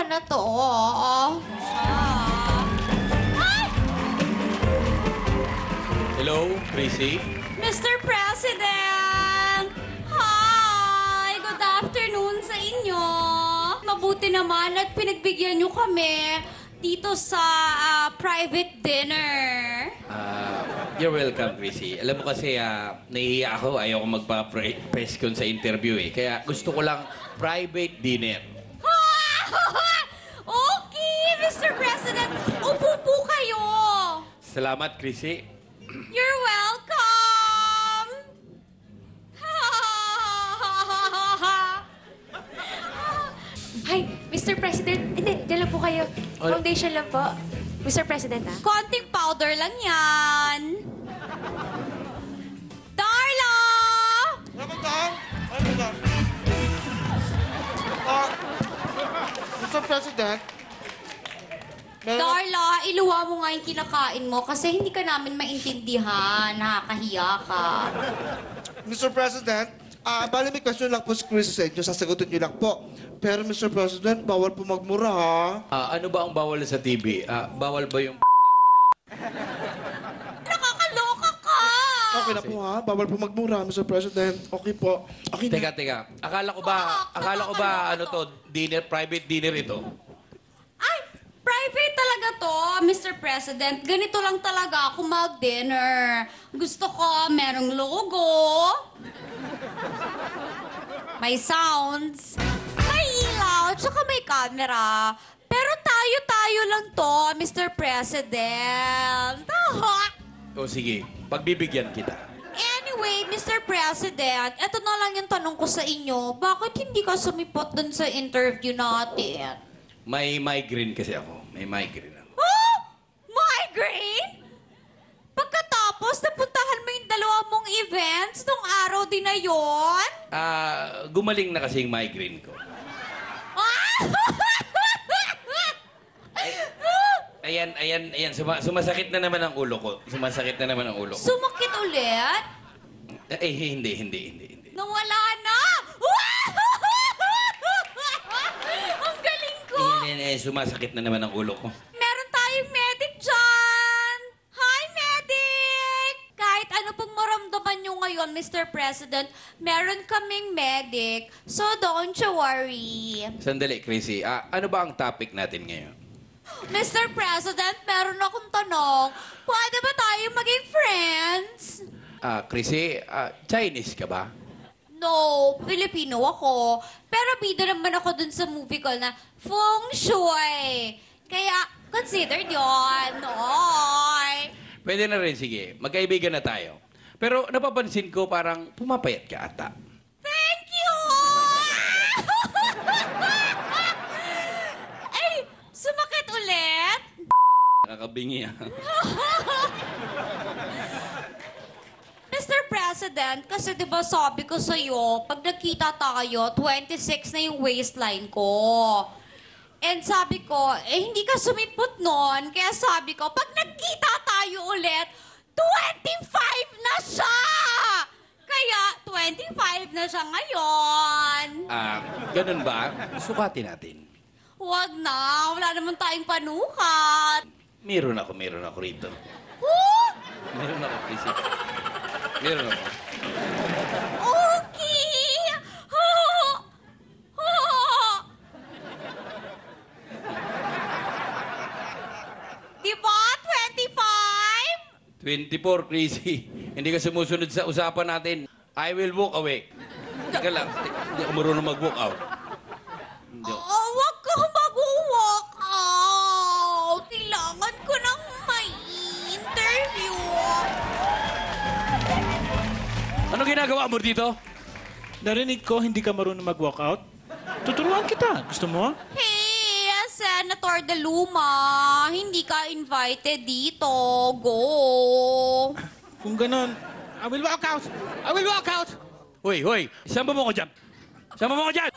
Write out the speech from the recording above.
na to. Ay! Hello, Krissy? Mr. President! Hi! Good afternoon sa inyo. Mabuti naman at pinagbigyan nyo kami dito sa private dinner. You're welcome, Krissy. Alam mo kasi, nahihiya ako. Ayaw ko magpa-press con sa interview eh. Kaya gusto ko lang private dinner. Okay, Mr. President. Upo po kayo. Salamat, Krissy. You're welcome. Hi, Mr. President. Hindi, dyan lang po kayo. Foundation lang po. Mr. President, Konting powder lang yan. Darla! Mr. President, Darla, iluwa mo nga yung kinakain mo kasi hindi ka namin maintindihan. Nakakahiya ka. Mr. President, bali may question lang po si Krissy sa inyo. Sasagutin niyo lang po. Pero Mr. President, bawal po magmura, ha? Ano ba ang bawal sa TV? Bawal ba yung... Nakakaloka ka! Okay na po, ha? Bawal po magmura, Mr. President. Okay po. Okay na. Teka. Akala ko ba, ano to, dinner, private dinner ito? Ay, private talaga to, Mr. President. Ganito lang talaga ako mag-dinner. Gusto ko merong logo, may sounds, may ilaw, tsaka may camera. Pero tayo-tayo lang to, Mr. President. O sige, pagbibigyan kita. Anyway, Mr. President, eto na lang yung tanong ko sa inyo. Bakit hindi ka sumipot dun sa interview natin? May migraine kasi ako. May migraine ako. Oh! Migraine? Pagkatapos, napuntahan mo yung dalawa mong events nung araw din na yon? Gumaling na kasi yung migraine ko. Ayan. Sumasakit na naman ang ulo ko. Sumasakit na naman ang ulo ko. Sumakit ulit? Hindi. Nawala na! Ang galing ko! Sumasakit na naman ang ulo ko. Meron tayong medic dyan! Hi, medic! Kahit ano pong maramdaman nyo ngayon, Mr. President, meron kaming medic. So don't you worry. Sandali, Krissy. Ano ba ang topic natin ngayon? Mr. President, meron akong tanong. Pwede ba tayo maging friends? Krissy, Chinese ka ba? No, Filipino ako. Pero bida naman ako dun sa movie ko na Feng Shui. Kaya, considered yun. Oy. Pwede na rin, sige. Magkaibigan na tayo. Pero napapansin ko parang pumapayat ka ata. Thank you! Ay, sumakit ulit? Nakakabingi Mr. President, kasi di ba sabi ko sa'yo, pag nagkita tayo, 26 na yung waistline ko. And sabi ko, hindi ka sumipot nun. Kaya sabi ko, pag nagkita tayo ulit, 25 na siya! Kaya, 25 na siya ngayon. Ganun ba? Sukatin natin. Huwag na, wala naman tayong panukat. Meron ako rito. Huh? Meron ako, Krissy. Meron ako. Okay! Diba? 25? 24, Krissy. Hindi ka sumusunod sa usapan natin. I will walk away. Teka lang. Hindi ako marunong mag-walk out. Hindi ako. Huwag ka mag-walk out. Kailangan ko ng may interview. Ano ginagawa mo dito? Narinig ko hindi ka marunong mag-walk out. Tuturuan kita. Gusto mo? Hey, Senator De Luma, hindi ka invited dito. Go. Kung ganon, I will walk out! I will walk out! Hoy! Saan ba mo ko dyan?